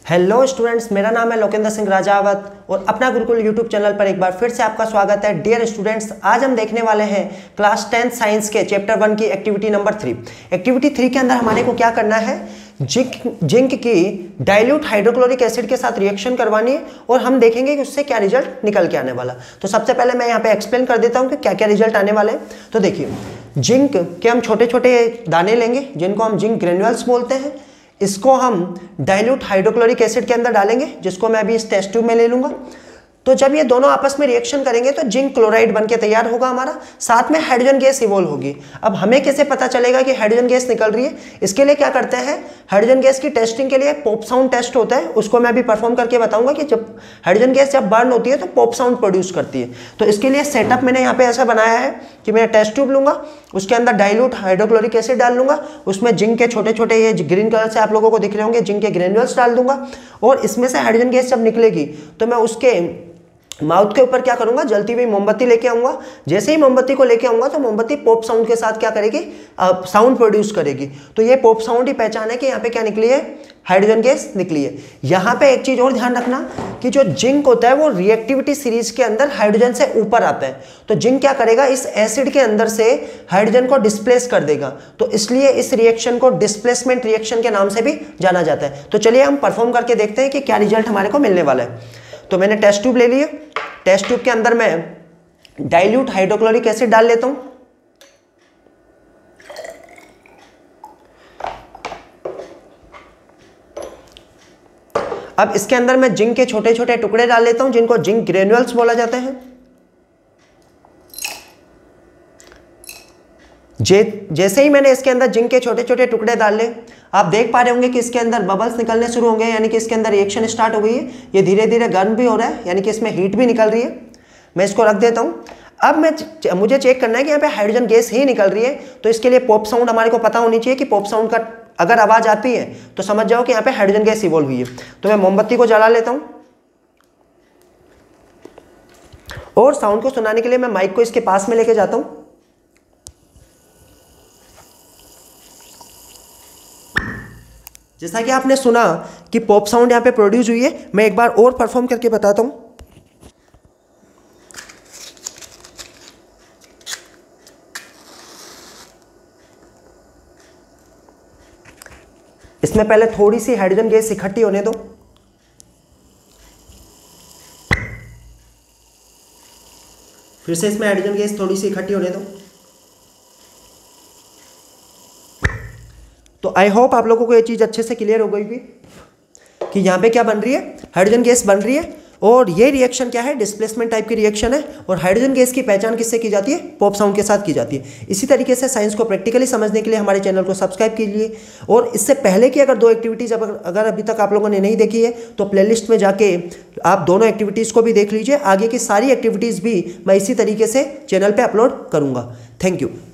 Hello students, मेरा नाम है लोकेंद्र सिंह राजावत और अपना गुरुकुल यूट्यूब चैनल पर एक बार फिर से आपका स्वागत है। डियर स्टूडेंट्स, आज हम देखने वाले हैं क्लास 10 साइंस के चैप्टर 1 की एक्टिविटी नंबर 3। एक्टिविटी 3 के अंदर हमारे को क्या करना है, जिंक की डाइल्यूट हाइड्रोक्लोरिक एसिड के साथ रिएक्शन करवानी है और हम देखेंगे कि उससे क्या रिजल्ट निकल के आने वाला। तो सबसे पहले मैं यहाँ पे एक्सप्लेन कर देता हूँ कि क्या क्या रिजल्ट आने वाले हैं। तो देखिए, जिंक के हम छोटे छोटे दाने लेंगे जिनको हम जिंक ग्रेन्युल्स बोलते हैं। इसको हम डाइल्यूट हाइड्रोक्लोरिक एसिड के अंदर डालेंगे, जिसको मैं अभी इस टेस्ट ट्यूब में ले लूंगा। तो जब ये दोनों आपस में रिएक्शन करेंगे तो जिंक क्लोराइड बनके तैयार होगा हमारा, साथ में हाइड्रोजन गैस इवोल्व होगी। अब हमें कैसे पता चलेगा कि हाइड्रोजन गैस निकल रही है? इसके लिए क्या करते हैं, हाइड्रोजन गैस की टेस्टिंग के लिए पॉप साउंड टेस्ट होता है, उसको मैं अभी परफॉर्म करके बताऊंगा कि जब हाइड्रोजन गैस जब बर्न होती है तो पॉप साउंड प्रोड्यूस करती है। तो इसके लिए सेटअप मैंने यहाँ पे ऐसा बनाया है कि मैं टेस्ट ट्यूब लूंगा, उसके अंदर डाइल्यूट हाइड्रोक्लोरिक एसिड डाल लूंगा, उसमें जिंक के छोटे छोटे ये ग्रीन कलर से आप लोगों को दिख रहे होंगे जिंक के ग्रेन्युल्स डाल दूंगा और इसमें से हाइड्रोजन गैस जब निकलेगी तो मैं उसके माउथ के ऊपर क्या करूंगा, जलती हुई मोमबत्ती लेके आऊंगा। जैसे ही मोमबत्ती को लेके आऊंगा तो मोमबत्ती पॉप साउंड के साथ क्या करेगी, साउंड प्रोड्यूस करेगी। तो ये पॉप साउंड ही पहचान है कि यहाँ पे क्या निकली है, हाइड्रोजन गैस निकली है। यहाँ पे एक चीज और ध्यान रखना कि जो जिंक होता है वो रिएक्टिविटी सीरीज के अंदर हाइड्रोजन से ऊपर आता है। तो जिंक क्या करेगा, इस एसिड के अंदर से हाइड्रोजन को डिस्प्लेस कर देगा। तो इसलिए इस रिएक्शन को डिस्प्लेसमेंट रिएक्शन के नाम से भी जाना जाता है। तो चलिए हम परफॉर्म करके देखते हैं कि क्या रिजल्ट हमारे को मिलने वाला है। तो मैंने टेस्ट ट्यूब ले लिए, टेस्ट ट्यूब के अंदर मैं डाइल्यूट हाइड्रोक्लोरिक एसिड डाल लेता हूं। अब इसके अंदर मैं जिंक के छोटे छोटे टुकड़े डाल लेता हूं जिनको जिंक ग्रेन्युल्स बोला जाता है। जैसे ही मैंने इसके अंदर जिंक के छोटे छोटे टुकड़े डाल ले, आप देख पा रहे होंगे कि इसके अंदर बबल्स निकलने शुरू होंगे, यानी कि इसके अंदर रिएक्शन स्टार्ट हो गई है। ये धीरे धीरे गर्म भी हो रहा है, यानी कि इसमें हीट भी निकल रही है। मैं इसको रख देता हूं। अब मुझे चेक करना है कि यहाँ पे हाइड्रोजन गैस ही निकल रही है। तो इसके लिए पॉप साउंड हमारे को पता होनी चाहिए कि पॉप साउंड का अगर आवाज आती है तो समझ जाओ कि यहाँ पे हाइड्रोजन गैस इवॉल्व हुई है। तो मैं मोमबत्ती को जला लेता हूं और साउंड को सुनाने के लिए मैं माइक को इसके पास में लेके जाता हूं। जैसा कि आपने सुना कि पॉप साउंड यहां पे प्रोड्यूस हुई है, मैं एक बार और परफॉर्म करके बताता हूं। इसमें पहले थोड़ी सी हाइड्रोजन गैस इकट्ठी होने दो। फिर से इसमें हाइड्रोजन गैस थोड़ी सी इकट्ठी होने दो। तो आई होप आप लोगों को ये चीज अच्छे से क्लियर हो गई कि यहाँ पे क्या बन रही है, हाइड्रोजन गैस बन रही है। और ये रिएक्शन क्या है, डिस्प्लेसमेंट टाइप की रिएक्शन है। और हाइड्रोजन गैस की पहचान किससे की जाती है, पॉप साउंड के साथ की जाती है। इसी तरीके से साइंस को प्रैक्टिकली समझने के लिए हमारे चैनल को सब्सक्राइब कीजिए। और इससे पहले की अगर 2 एक्टिविटीज़ अगर अभी तक आप लोगों ने नहीं देखी है तो प्लेलिस्ट में जाके आप दोनों एक्टिविटीज़ को भी देख लीजिए। आगे की सारी एक्टिविटीज़ भी मैं इसी तरीके से चैनल पर अपलोड करूँगा। Thank you.